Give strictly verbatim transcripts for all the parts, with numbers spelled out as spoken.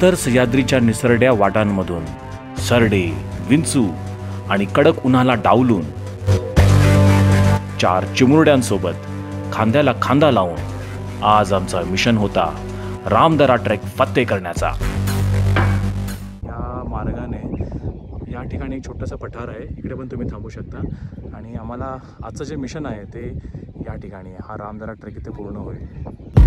उत्तर सह्याद्रीच्या निसरड्या वाटांमधून सरडे, विंचू आणि कडक उन्हाला डावलून चार चिमुरड्यांसोबत खांद्याला खांदा लावून आज आमचा मिशन होता रामदरा ट्रेक फत्ते करण्याचा। या मार्गाने या ठिकाणी एक छोटंसं पठार आहे, इकडे पण तुम्ही थांबू शकता आणि आम्हाला आजचं जे मिशन आहे ते या ठिकाणी आहे। हा रामदरा ट्रेक इथे पूर्ण होईल।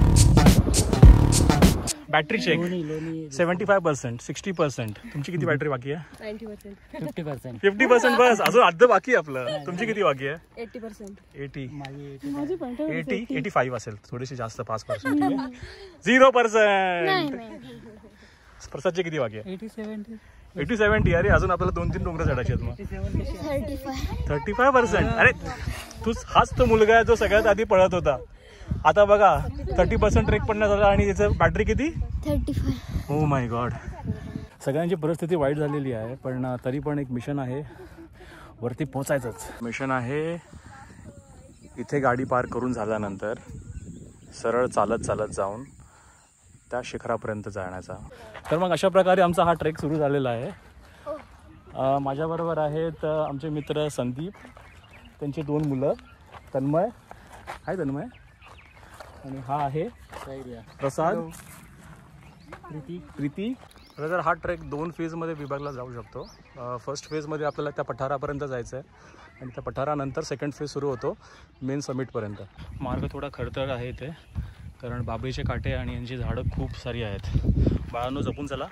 Battery check seventy five percent sixty percent तुमची किती बॅटरी बाकी आहे? Ninety percent fifty percent fifty percent बस अजून अर्ध बाकी आहे आपलं। तुमची किती बाकी आहे? Eighty percent eighty eighty eighty five असेल, थोडीशी जास्त पाच पर्सेंट झिरो पर्सेंट प्रसादचे किती बाकी आहे? एटी सेव्हन्टी एटी सेव्हन्टी अरे अजून आपल्याला दोन तीन डोंगर चढायचे आहेत। मग थर्टी फाय पर्सेंट अरे तू हाच तो मुलगा आहे जो सगळ्यात आधी पळत होता। आता बघा थर्टी पर्सेंट ट्रेक पण नाही झाला आणि त्याचं बॅटरी किती? Thirty five oh my god. सगळ्यांची परिस्थिती वाईट झालेली आहे, पण तरी पण एक मिशन आहे, वरती पोचायचंच मिशन आहे। इथे गाडी पार्क करून झाल्यानंतर सरळ चालत चालत जाऊन त्या शिखरापर्यंत जाण्याचा। तर मग अशा प्रकारे आमचा हा ट्रेक सुरू झालेला आहे। माझ्याबरोबर आहेत आमचे मित्र संदीप, त्यांची दोन मुलं तन्मय हाय तन्मय आणि हा आहे प्रसाद प्रीती प्रीती तर हा ट्रेक दोन फेजमध्ये विभागला जाऊ शकतो। फर्स्ट फेजमध्ये आपल्याला त्या पठारापर्यंत जायचं आहे आणि त्या पठारानंतर सेकंड फेज सुरू होतो मेन समिटपर्यंत। मार्ग थोडा खडतर आहे इथे, कारण बाबळीचे काटे आणि यांची झाडं खूप सारी आहेत। बाळांनो जपून चला।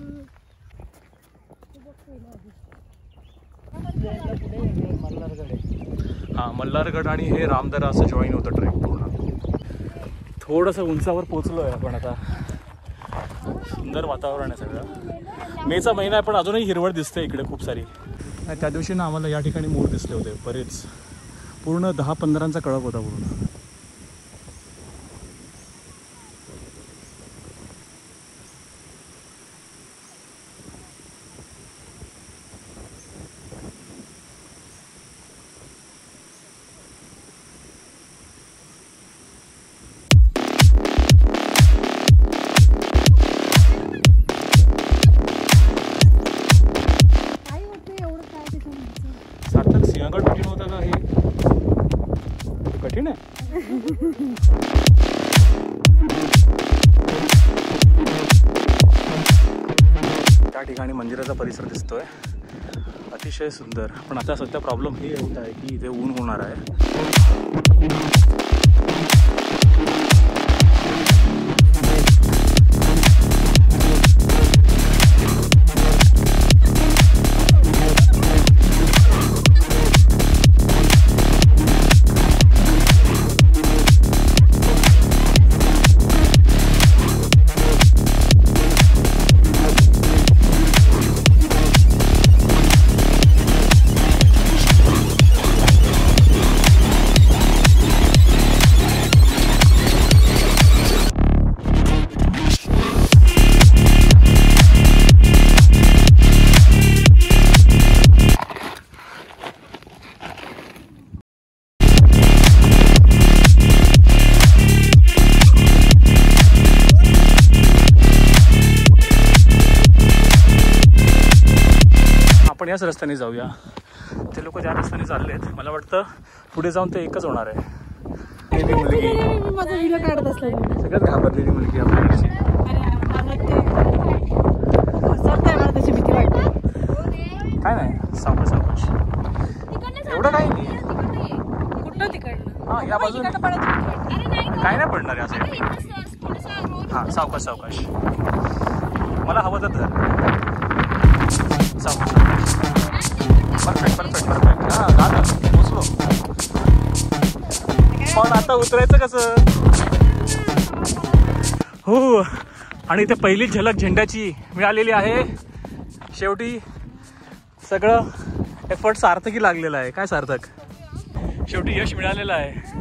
हां मल्हारगड आणि हे रामदरा असं जॉईन होतं ट्रेक पूर्ण। थोडंसं उंचावर पोचलो आहे आपण आता। सुंदर वातावरण आहे सगळं, मेचा महिना आहे पण अजूनही हिरवळ दिसते इकडे खूप सारी। त्या दिवशी ना आम्हाला या ठिकाणी मोर दिसले होते बरेच, पूर्ण दहा पंधरांचा कळप होता पूर्ण। कठीण होता का? हे कठीण आहे। त्या ठिकाणी मंदिराचा परिसर दिसतोय अतिशय सुंदर, पण आता सध्या प्रॉब्लेम हे होत आहे की इथे ऊन होणार आहे। आपण याच रस्त्याने जाऊया। ते लोक ज्या रस्त्याने चालले आहेत मला वाटतं पुढे जाऊन ते एकच होणार आहे। मुलगी सगळ्यात घाबरलेली मुलगी आपल्याकडची। काय नाही सावकाश सावकाश एवढं काही नाही। हां या बाजून काय नाही पडणार आहे असं। हां सावकाश सावकाश मला हवं तर सावकाश परफेक्ट परफेक्ट परफेक्ट हां झालं पोचलो। पण आता उतरायचं कसं? हो आणि इथे पहिली झलक झेंड्याची मिळालेली आहे। शेवटी सगळं एफर्ट सार्थकी लागलेला आहे। काय सार्थक? शेवटी यश मिळालेलं आहे।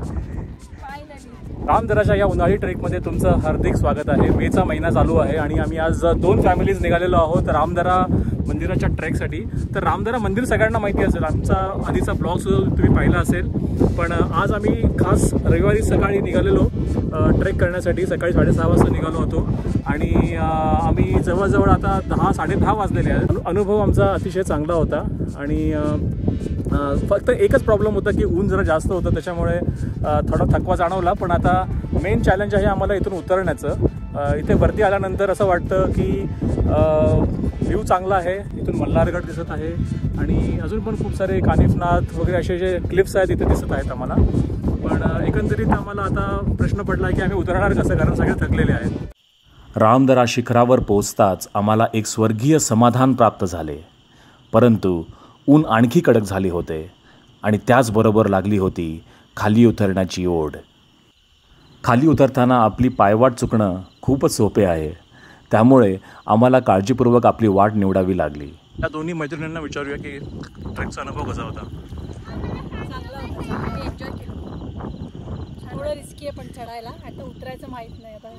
रामदराच्या या उन्हाळी ट्रेकमध्ये तुमचं हार्दिक स्वागत आहे। मेचा महिना चालू आहे आणि आम्ही आज दोन फॅमिलीज निघालेलो आहोत रामदरा मंदिराच्या ट्रेकसाठी. तर रामदरा मंदिर सगळ्यांना माहिती असेल, आमचा आधीचा ब्लॉग सुद्धा तुम्ही पाहिला असेल. पण आज आम्ही खास रविवारी सकाळी निघालेलो ट्रेक करण्यासाठी. सकाळी साडेसहा वाजता निघालो होतो आणि आम्ही जवळजवळ आता दहा साडे दहा वाजलेले आहेत. अनुभव आमचा अतिशय चांगला होता आणि फक्त एकच प्रॉब्लेम होता की ऊन जरा जास्त होतं, त्याच्यामुळे थोडा थकवा जाणवला. पण आता मेन चॅलेंज आहे आम्हाला इथून उतरण्याचं. इथे वरती आल्यानंतर असं वाटतं की व्ह्यू चांगला आहे, इथून मल्हारगड दिसत आहे आणि अजून पण खूप सारे कानिफनाथ वगैरे असे जे क्लिप्स आहेत इथे दिसत आहेत आम्हाला. पण एकंदरीत आम्हाला आता प्रश्न पडला की आम्ही उतरणार कसं, कारण सगळे थकलेले आहेत. रामदरा शिखरावर पोहोचताच आम्हाला एक स्वर्गीय समाधान प्राप्त झाले, परंतु ऊन आणखी कडक झाले होते आणि त्याचबरोबर लागली होती खाली उतरण्याची ओढ. खाली उतरताना आपली पायवाट चुकणं खूपच सोपे आहे, त्यामुळे आम्हाला काळजीपूर्वक आपली वाट निवडावी लागली. या दोन्ही मैत्रिणींना विचारूया की ट्रेकचा अनुभव कसा होता. चांगला होता, एन्जॉय केलं. थोडं रिस्की आहे पण चढायला, आता उतरायचं माहित नाही, आता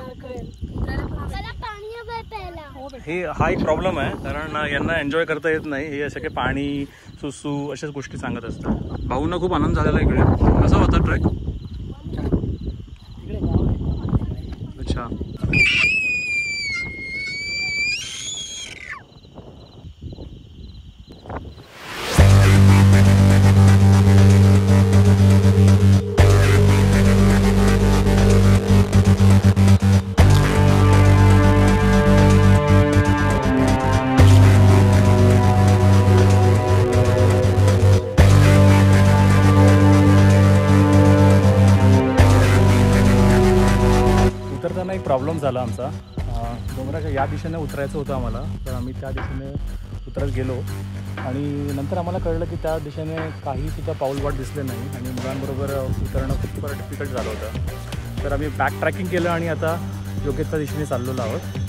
हे हा एक प्रॉब्लेम आहे, कारण यांना एन्जॉय करता येत नाही. हे असे काही पाणी सुसू अशाच गोष्टी सांगत असतात. भाऊंना खूप आनंद झालेला इकडे. कसा होता ट्रेक? अच्छा. उतरताना एक प्रॉब्लेम झाला आमचा. डोंगराच्या या दिशेने उतरायचं होतं आम्हाला, तर आम्ही त्या दिशेने उतरत गेलो आणि नंतर आम्हाला कळलं की त्या दिशेने काहीसुद्धा पाऊलवाट दिसले नाही आणि मुलांबरोबर उतरणं खूप डिफिकल्ट झालं होतं. तर आम्ही बॅक ट्रॅकिंग केलं आणि आता योग्य त्या दिशेने चाललेलो आहोत.